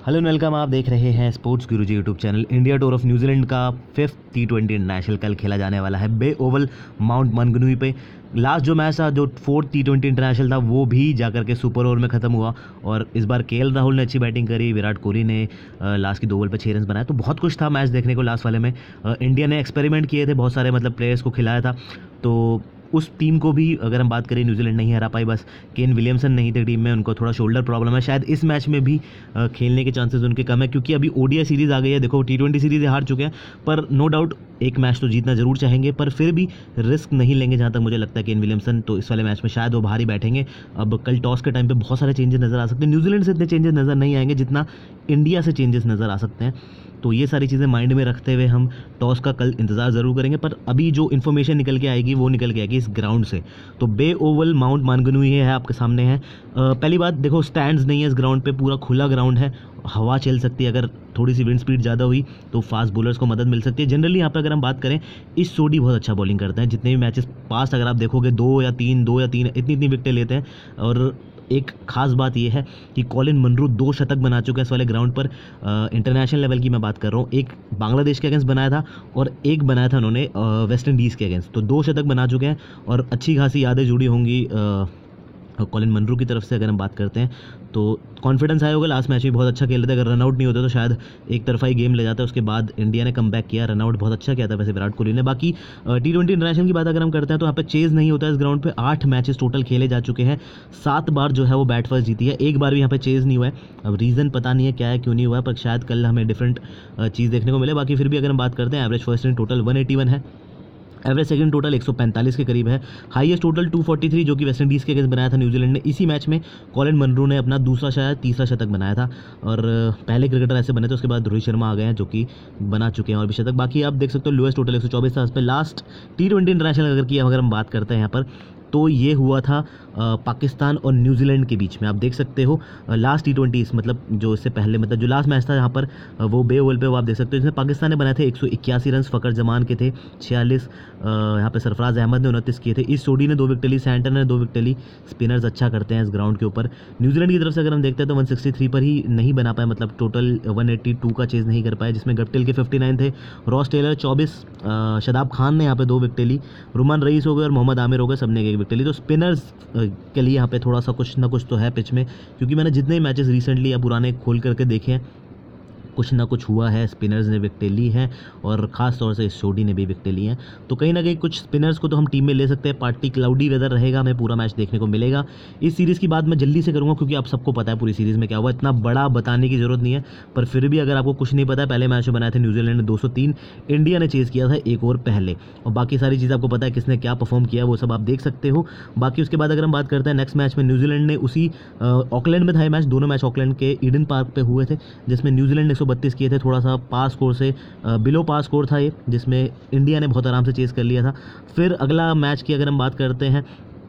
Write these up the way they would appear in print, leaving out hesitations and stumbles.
Hello welcome. आप देख रहे हैं sports Guruji YouTube channel. India tour of New Zealand का 5th T20 इंटरनेशनल कल खेला जाने वाला है बे ओवल माउंट मानगनुई पे। लास्ट जो मैच था, जो 4th T20 इंटरनेशनल था, वो भी जाकर के सुपर ओवर में ख़त्म हुआ और इस बार केएल राहुल ने अच्छी बैटिंग करी, विराट कोहली ने लास्ट की 2 बॉल पे 6 रन बनाए। तो बहुत कुछ था मैच देखने को लास्ट वाले में। इंडिया ने एक्सपेरिमेंट किए थे, बहुत सारे मतलब प्लेयर्स को खिलाया था। तो उस टीम को भी अगर हम बात करें, न्यूजीलैंड नहीं हरा पाई। बस केन विलियमसन नहीं थे टीम में, उनको थोड़ा शोल्डर प्रॉब्लम है। शायद इस मैच में भी खेलने के चांसेस उनके कम है, क्योंकि अभी ओडीआई सीरीज़ आ गई है। देखो, T20 सीरीज़ हार चुके हैं, पर नो डाउट एक मैच तो जीतना जरूर चाहेंगे, पर फिर भी रिस्क नहीं लेंगे जहाँ तक मुझे लगता है। केन विलियमसन तो इस वाले मैच में शायद वो बाहर ही बैठेंगे। अब कल टॉस के टाइम पे बहुत सारे चेंजेस नज़र आ सकते हैं। न्यूजीलैंड से इतने चेंजेस नज़र नहीं आएंगे जितना इंडिया से चेंजेस नज़र आ सकते हैं। तो ये सारी चीज़ें माइंड में रखते हुए हम टॉस का कल इंतज़ार ज़रूर करेंगे। पर अभी जो इन्फॉर्मेशन निकल के आएगी वो निकल के आएगी इस ग्राउंड से। तो बे ओवल माउंट मानगनुई है आपके सामने है। पहली बात देखो, स्टैंड्स नहीं है इस ग्राउंड पे, पूरा खुला ग्राउंड है, हवा चल सकती है। अगर थोड़ी सी विंड स्पीड ज़्यादा हुई तो फास्ट बॉलर्स को मदद मिल सकती है। जनरली यहाँ पे अगर हम बात करें, इस सोडी बहुत अच्छा बॉलिंग करते हैं। जितने भी मैचेस पास्ट अगर आप देखोगे, 2 या 3 इतनी विकेटें लेते हैं। और एक खास बात यह है कि कॉलिन मनरू 2 शतक बना चुके हैं इस वाले ग्राउंड पर। इंटरनेशनल लेवल की मैं बात कर रहा हूँ। एक बांग्लादेश के अगेंस्ट बनाया था और एक बनाया था उन्होंने वेस्ट इंडीज़ के अगेंस्ट। तो 2 शतक बना चुके हैं और अच्छी खासी यादें जुड़ी होंगी कॉलिन मनरू की तरफ से। अगर हम बात करते हैं तो कॉन्फिडेंस आया होगा। लास्ट मैच में बहुत अच्छा खेल रहे थे। अगर रनआउट नहीं होते तो शायद एक तरफा ही गेम ले जाता है। उसके बाद इंडिया ने कमबैक किया, रनआउट बहुत अच्छा किया था वैसे विराट कोहली ने। बाकी T20 इंटरनेशनल की बात अगर हम करते हैं तो यहाँ पे चेज नहीं होता है इस ग्राउंड पे। 8 मैचेस टोटल खेले जा चुके हैं, 7 बार जो है वो बैट फर्स्ट जीती है, एक बार भी यहाँ पे चेज नहीं हुआ है। अब रीज़न पता नहीं है क्या है, क्यों नहीं हुआ है, पर शायद कल हमें डिफरेंट चीज़ देखने को मिले। बाकी फिर भी अगर हम बात करते हैं, एवरेज फर्स्ट इन टोटल 181 है, एवरेज सेकंड टोटल 145 के करीब है, हाईएस्ट टोटल 243 जो कि वेस्ट इंडीज़ के अगेंस्ट बनाया था न्यूजीलैंड ने। इसी मैच में कॉलिन मनरू ने अपना दूसरा शायद तीसरा शतक बनाया था। और पहले क्रिकेटर ऐसे बने थे, उसके बाद रोहित शर्मा आ गए हैं जो कि बना चुके हैं और भी शतक। बाकी आप देख सकते हो लोएस्ट टोटल 124 था। इस पर लास्ट T20 इंटरनेशनल अगर हम बात करते हैं यहाँ पर, तो ये हुआ था पाकिस्तान और न्यूजीलैंड के बीच में। आप देख सकते हो लास्ट T20 मतलब जो इससे पहले, मतलब जो लास्ट मैच था यहाँ पर वो बे ओवल पे, वो आप देख सकते हो। इसमें पाकिस्तान ने बनाए थे 181 रन, फ़खर जमान के थे 46, यहाँ पे सरफराज अहमद ने 29 किए थे। इस जोड़ी ने 2 विकेट ली, सैंटनर ने 2 विकेट ली। स्पिनर्स अच्छा करते हैं इस ग्राउंड के ऊपर। न्यूजीलैंड की तरफ से अगर हम देखते हैं तो 163 पर ही नहीं बना पाए, मतलब टोटल 182 का चेज़ नहीं कर पाए, जिसमें गप्टिल के 59 थे, रॉस टेलर 24, शादाब खान ने यहाँ पे 2 विकेट ली, रुमान रईस हो गए और मोहम्मद आमिर हो गए, सबने 1 विकेट ली। तो स्पिनर्स के लिए यहाँ पे थोड़ा सा कुछ ना कुछ तो है पिच में, क्योंकि मैंने जितने मैचेस रिसेंटली या पुराने खोल करके देखे हैं, कुछ ना कुछ हुआ है। स्पिनर्स ने विकेटें ली हैं और ख़ास तौर से सोडी ने भी विकेटें ली हैं। तो कहीं ना कहीं कुछ स्पिनर्स को तो हम टीम में ले सकते हैं। पार्टी क्लाउडी वेदर रहेगा, हमें पूरा मैच देखने को मिलेगा। इस सीरीज़ की बात मैं जल्दी से करूँगा, क्योंकि आप सबको पता है पूरी सीरीज़ में क्या हुआ, इतना बड़ा बताने की ज़रूरत नहीं है। पर फिर भी अगर आपको कुछ नहीं पता है, पहले मैच में बनाए थे न्यूजीलैंड ने 203, इंडिया ने चेज़ किया था 1 ओवर पहले, और बाकी सारी चीज़ आपको पता है किसने क्या परफॉर्म किया, वो सब आप देख सकते हो। बाकी उसके बाद अगर हम बात करते हैं नेक्स्ट मैच में, न्यूजीलैंड ने उसी ऑकलैंड में था मैच, दोनों मैच ऑकलैंड के ईडन पार्क पे हुए थे, जिसमें न्यूजीलैंड ने 132 किए थे। थोड़ा सा पास स्कोर से बिलो पास स्कोर था ये, जिसमें इंडिया ने बहुत आराम से चेस कर लिया था। फिर अगला मैच की अगर हम बात करते हैं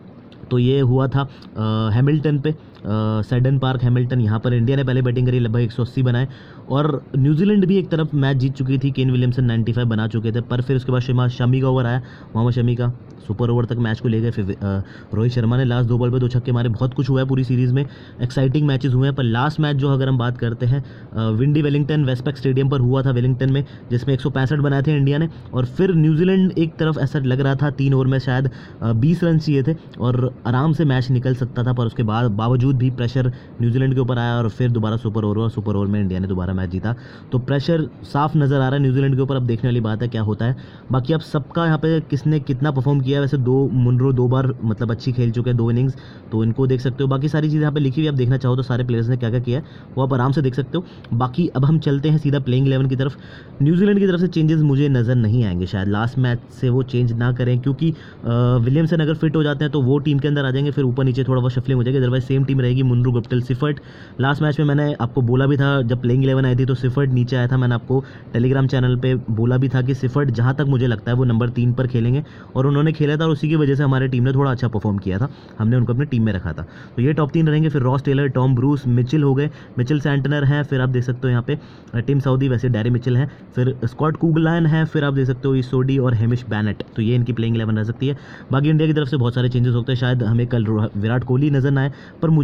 तो ये हुआ था हैमिल्टन पे, सेडन पार्क हैमिल्टन। यहाँ पर इंडिया ने पहले बैटिंग करी, लगभग 180 बनाए, और न्यूजीलैंड भी एक तरफ मैच जीत चुकी थी। केन विलियमसन 95 बना चुके थे, पर फिर उसके बाद शमी का ओवर आया, मोहम्मद शमी का सुपर ओवर तक मैच को ले गए। फिर रोहित शर्मा ने लास्ट 2 बॉल पे 2 छक्के मारे। बहुत कुछ हुआ है पूरी सीरीज़ में, एक्साइटिंग मैचेस हुए हैं। पर लास्ट मैच जो अगर हम बात करते हैं, विंडी वेलिंगटन वेस्टपैक स्टेडियम पर हुआ था वेलिंगटन में, जिसमें 165 बनाए थे इंडिया ने। और फिर न्यूजीलैंड एक तरफ ऐसा लग रहा था 3 ओवर में शायद 20 रन चाहिए थे और आराम से मैच निकल सकता था, पर उसके बावजूद भी प्रेशर न्यूजीलैंड के ऊपर आया और फिर दोबारा सुपर ओवर में इंडिया ने दोबारा मैच जीता। तो प्रेशर साफ नज़र आ रहा है न्यूजीलैंड के ऊपर। अब देखने वाली बात है क्या होता है। बाकी अब सबका यहाँ पे किसने कितना परफॉर्म किया है, वैसे मुनरो 2 बार मतलब अच्छी खेल चुके हैं, 2 इनिंग्स, तो इनको देख सकते हो। बाकी सारी चीज़ें यहाँ पे लिखी हुई, आप देखना चाहो तो सारे प्लेयर्स ने क्या क्या किया है वो आप आराम से देख सकते हो। बाकी अब हम चलते हैं सीधा प्लेइंग 11 की तरफ। न्यूजीलैंड की तरफ से चेंजेस मुझे नज़र नहीं आएंगे, शायद लास्ट मैच से वो चेंज ना करें, क्योंकि विलियमसन अगर फिट हो जाते हैं तो वो टीम के अंदर आ जाएंगे, फिर ऊपर नीचे थोड़ा बहुत शफलिंग हो जाएगी। अदरवाइज सेम टीम रहेगी, Munro, Guptill, Seifert. Last match में मैंने आपको बोला भी था, जब प्लेइंग 11 आई थी तो सिफर्ट नीचे आया था। मैंने आपको टेलीग्राम चैनल पे बोला भी था कि सिफर्ट जहाँ तक मुझे लगता है वो नंबर 3 पर खेलेंगे, और उन्होंने खेला था और उसी की वजह से हमारे टीम ने थोड़ा अच्छा परफॉर्म किया था, हमने उनको अपनी टीम में रखा था। तो ये टॉप 3 रहेंगे। फिर Ross Taylor, Tom Bruce, Mitchell हो गए, मिचेल सैंटनर हैं, फिर आप देख सकते हो यहाँ पे टिम साउदी, वैसे डैरी मिचेल हैं, फिर स्कॉट कुगलायन है, फिर आप देख सकते हो सोडी और हेमिश बैनेट। तो ये इनकी प्लेइंग 11 रह सकती है। बाकी इंडिया की तरफ से बहुत सारे चेंजेस होते हैं, शायद हमें कल विराट कोहली नजर ना आए, पर मुझे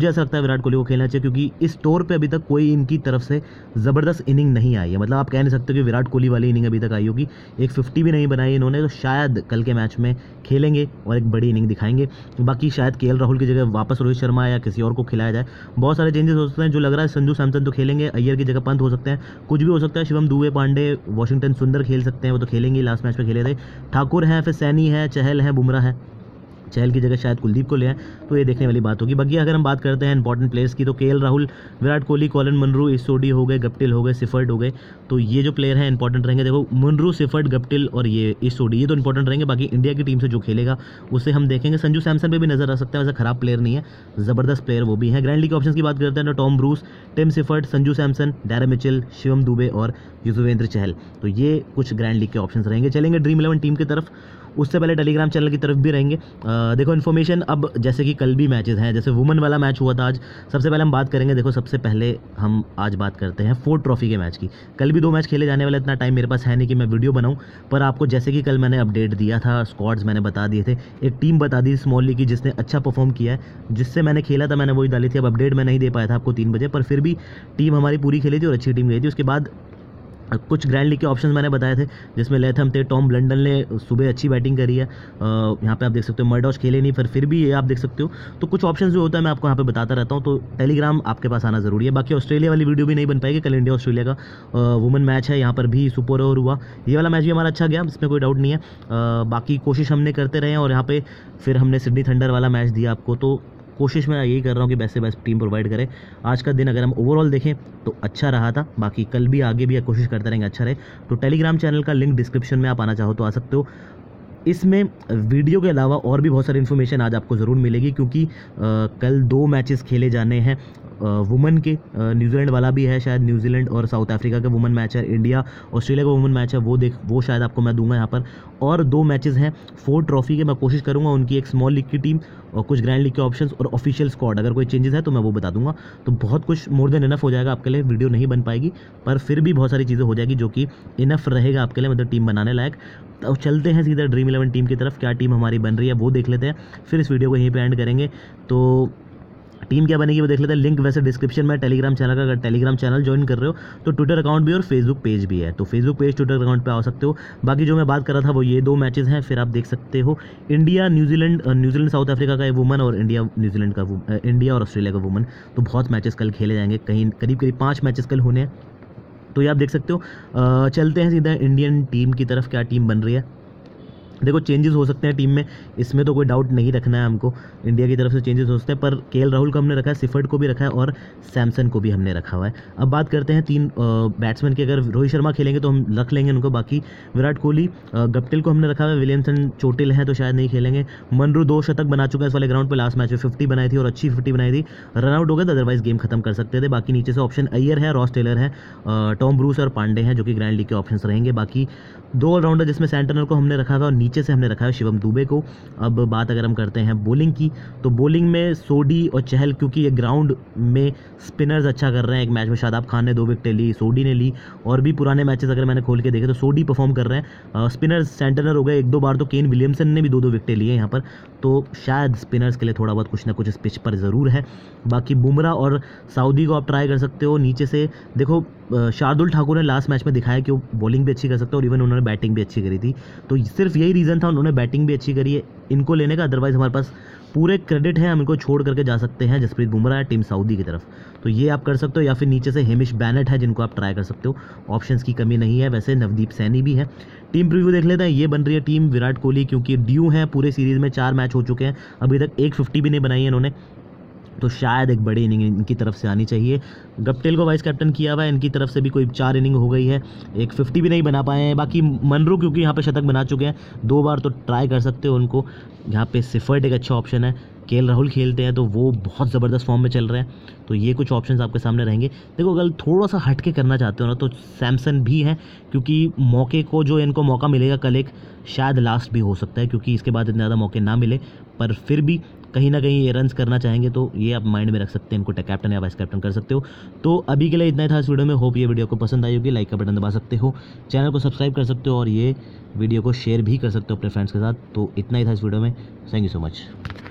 जैसा लगता है विराट कोहली को खेलना चाहिए, क्योंकि इस तौर पे अभी तक कोई इनकी तरफ से ज़बरदस्त इनिंग नहीं आई है। मतलब आप कह नहीं सकते कि विराट कोहली वाली इनिंग अभी तक आई होगी। एक 50 भी नहीं बनाई इन्होंने, तो शायद कल के मैच में खेलेंगे और एक बड़ी इनिंग दिखाएंगे। बाकी शायद केएल राहुल की जगह वापस रोहित शर्मा या किसी और को खिलाया जाए। बहुत सारे चेंजेस हो सकते हैं। जो लग रहा है संजू सैमसन तो खेलेंगे, अय्यर की जगह पंत हो सकते हैं, कुछ भी हो सकता है। शिवम दुबे, पांडे, वॉशिंगटन सुंदर खेल सकते हैं, वो तो खेलेंगे, लास्ट मैच में खेले थे। ठाकुर हैं, फिर सैनी है, चहल है, बुमराह है। चहल की जगह शायद कुलदीप को ले आए, तो ये देखने वाली बात होगी। बाकी अगर हम बात करते हैं इंपॉर्टेंट प्लेयर्स की, तो K L Rahul, Virat Kohli, Colin Munro, इस हो गए, गप्टिल हो गए, सिफर्ट हो गए। तो ये जो प्लेयर हैं इंपॉर्टेंट रहेंगे। देखो मुनरो, सिफर्ट, गप्टिल और ये इस ये तो इंपॉर्टेंट रहेंगे। बाकी इंडिया की टीम से जो खेलेगा उसे हम देखेंगे। संजू सैमसन पे भी नजर आ सकता है, वैसे खराब प्लेयर नहीं है, ज़बरदस्त प्लेयर वो भी है। ग्रैंड लीग के ऑप्शन की बात करते हैं तो Tom Bruce, Tim Seifert, Sanju Samson, Daryl Mitchell, Shivam Dube और युजवेंद्र चहल। तो ये कुछ ग्रैंड लीग के ऑप्शंस रहेंगे। चलेंगे ड्रीम 11 टीम की तरफ, उससे पहले टेलीग्राम चैनल की तरफ भी रहेंगे। देखो इन्फॉर्मेशन, अब जैसे कि कल भी मैचेस हैं, जैसे वुमेन वाला मैच हुआ था आज, सबसे पहले हम बात करेंगे। देखो सबसे पहले हम आज बात करते हैं फोर्ड ट्रॉफी के मैच की। कल भी 2 मैच खेले जाने वाले, इतना टाइम मेरे पास है नहीं कि मैं वीडियो बनाऊं, पर आपको जैसे कि कल मैंने अपडेट दिया था, स्क्वाड्स मैंने बता दिए थे, एक टीम बता दी स्मॉल लीग की जिसने अच्छा परफॉर्म किया है, जिससे मैंने खेला था, मैंने वही डाली थी। अब अपडेट मैं नहीं दे पाया था आपको 3 बजे, पर फिर भी टीम हमारी पूरी खेली थी और अच्छी टीम गई थी। उसके बाद कुछ ग्रैंड लीग के ऑप्शंस मैंने बताए थे, जिसमें लेथम थे, टॉम ब्लंडन ने सुबह अच्छी बैटिंग करी है। यहाँ पे आप देख सकते हो मर्डॉश खेले नहीं, फिर भी ये आप देख सकते हो। तो कुछ ऑप्शंस जो होता है मैं आपको यहाँ पे बताता रहता हूँ, तो टेलीग्राम आपके पास आना ज़रूरी है। बाकी ऑस्ट्रेलिया वाली वीडियो भी नहीं बन पाएगी, कल इंडिया ऑस्ट्रेलिया का वुमेन मैच है, यहाँ पर भी सुपर ओवर हुआ। ये वाला मैच भी हमारा अच्छा गया, इसमें कोई डाउट नहीं है। बाकी कोशिश हमने करते रहे हैं, और यहाँ पे फिर हमने सिडनी थंडर वाला मैच दिया आपको, तो कोशिश मैं यही कर रहा हूँ कि बेस्ट से बेस्ट टीम प्रोवाइड करें। आज का दिन अगर हम ओवरऑल देखें तो अच्छा रहा था, बाकी कल भी आगे भी कोशिश करते रहेंगे अच्छा रहे। तो टेलीग्राम चैनल का लिंक डिस्क्रिप्शन में, आप आना चाहो तो आ सकते हो। इसमें वीडियो के अलावा और भी बहुत सारी इन्फॉर्मेशन आज आपको ज़रूर मिलेगी, क्योंकि कल 2 मैचेस खेले जाने हैं वुमेन के। न्यूजीलैंड वाला भी है, शायद न्यूजीलैंड और साउथ अफ्रीका का वुमेन मैच है, इंडिया ऑस्ट्रेलिया का वुमेन मैच है, वो शायद आपको मैं दूंगा यहाँ पर। और 2 मैचेस हैं फोर्ड ट्रॉफी के, मैं कोशिश करूँगा उनकी एक स्मॉल लीग की टीम और कुछ ग्रैंड लीग के ऑप्शंस और ऑफिशियल स्क्वाड, अगर कोई चेंजेस है तो मैं वो बता दूंगा। तो बहुत कुछ मोर देन इनफ हो जाएगा आपके लिए। वीडियो नहीं बन पाएगी, पर फिर भी बहुत सारी चीज़ें हो जाएगी जो कि इनफ रहेगा आपके लिए, मतलब टीम बनाने लायक। तो चलते हैं सीधा ड्रीम 11 टीम की तरफ, क्या टीम हमारी बन रही है वो देख लेते हैं, फिर इस वीडियो को यहीं पे एंड करेंगे। तो टीम क्या बनेगी वो देख लेते हैं। लिंक वैसे डिस्क्रिप्शन में टेलीग्राम चैनल का, अगर टेलीग्राम चैनल ज्वाइन कर रहे हो तो ट्विटर अकाउंट भी और फेसबुक पेज भी है, तो फेसबुक पेज, ट्विटर अकाउंट पे आ सकते हो। बाकी जो मैं बात कर रहा था वो ये 2 मैचेस हैं, फिर आप देख सकते हो इंडिया न्यूजीलैंड साउथ अफ्रीका का वुमन, और इंडिया न्यूजीलैंड का, इंडिया और ऑस्ट्रेलिया का वुमन। तो बहुत मैचेस कल खेले जाएंगे, कहीं करीब 5 मैचेस कल होने हैं, तो ये आप देख सकते हो। चलते हैं सीधा इंडियन टीम की तरफ, क्या टीम बन रही है। देखो चेंजेस हो सकते हैं टीम में, इसमें तो कोई डाउट नहीं रखना है हमको। इंडिया की तरफ से चेंजेस हो सकते हैं, पर केएल राहुल को हमने रखा है, सिफर्ट को भी रखा है और सैमसन को भी हमने रखा हुआ है। अब बात करते हैं 3 बैट्समैन की। अगर रोहित शर्मा खेलेंगे तो हम रख लेंगे उनको। बाकी विराट कोहली, गप्टिल को हमने रखा हुआ है, विलियमसन चोटिल है तो शायद नहीं खेलेंगे। मुनरो 2 शतक बना चुका है इस वाले ग्राउंड पर, लास्ट मैच में 50 बनाई थी और अच्छी 50 बनाई थी। रन आउट हो गया, अदरवाइज गेम खत्म कर सकते थे। बाकी नीचे से ऑप्शन अय्यर है, रॉस टेलर है, टॉम ब्रूस और पांडे हैं, जो कि ग्रैंड लीग के ऑप्शंस रहेंगे। बाकी 2 ऑलराउंडर, जिसमें सेंटनर को हमने रखा हुआ और नीचे से हमने रखा है शिवम दुबे को। अब बात अगर हम करते हैं बॉलिंग की, तो बॉलिंग में सोडी और चहल, क्योंकि ये ग्राउंड में स्पिनर्स अच्छा कर रहे हैं। एक मैच में शादाब खान ने 2 विकेटें ली, सोडी ने ली, और भी पुराने मैचेस अगर मैंने खोल के देखे तो सोडी परफॉर्म कर रहे हैं। स्पिनर्स सेंटनर हो गए 1-2 बार, तो केन विलियमसन ने भी 2-2 विकेटें लिए यहाँ पर, तो शायद स्पिनर्स के लिए थोड़ा बहुत कुछ ना कुछ इस पिच पर ज़रूर है। बाकी बुमराह और साउदी को आप ट्राई कर सकते हो नीचे से। देखो शार्दुल ठाकुर ने लास्ट मैच में दिखाया कि वो बॉलिंग भी अच्छी कर सकते हैं, और इवन उन्होंने बैटिंग भी अच्छी करी थी, तो सिर्फ यही रीज़न था उन्होंने बैटिंग भी अच्छी करी है इनको लेने का। अदरवाइज हमारे पास पूरे क्रेडिट है, हम इनको छोड़ करके जा सकते हैं जसप्रीत बुमराह टीम सऊदी की तरफ, तो ये आप कर सकते हो। या फिर नीचे से हेमिश बैनेट है, जिनको आप ट्राई कर सकते हो, ऑप्शंस की कमी नहीं है। वैसे नवदीप सैनी भी है। टीम प्रीव्यू देख लेते हैं। ये बन रही है टीम विराट कोहली, क्योंकि ड्यू है पूरे सीरीज़ में, 4 मैच हो चुके हैं, अभी तक एक 50 भी नहीं बनाई है इन्होंने, तो शायद एक बड़ी इनिंग इनकी तरफ से आनी चाहिए। गप्टिल को वाइस कैप्टन किया हुआ है, इनकी तरफ से भी कोई 4 इनिंग हो गई है, एक 50 भी नहीं बना पाए हैं। बाकी मनरू क्योंकि यहाँ पे शतक बना चुके हैं 2 बार, तो ट्राई कर सकते हो उनको। यहाँ पे सिफर्ट एक अच्छा ऑप्शन है, केएल राहुल खेलते हैं तो वो बहुत ज़बरदस्त फॉर्म में चल रहे हैं, तो ये कुछ ऑप्शंस आपके सामने रहेंगे। देखो अगर थोड़ा सा हट के करना चाहते हो ना, तो सैमसन भी है, क्योंकि मौके को जो इनको मौका मिलेगा कल, एक शायद लास्ट भी हो सकता है, क्योंकि इसके बाद इतने ज़्यादा मौके ना मिले, पर फिर भी कहीं ना कहीं ये रन्स करना चाहेंगे, तो ये आप माइंड में रख सकते हैं, इनको कैप्टन या वाइस कैप्टन कर सकते हो। तो अभी के लिए इतना ही था इस वीडियो में। होप ये वीडियो को पसंद आई होगी, लाइक का बटन दबा सकते हो, चैनल को सब्सक्राइब कर सकते हो, और ये वीडियो को शेयर भी कर सकते हो अपने फ्रेंड्स के साथ। तो इतना ही था इस वीडियो में। Thank you so much.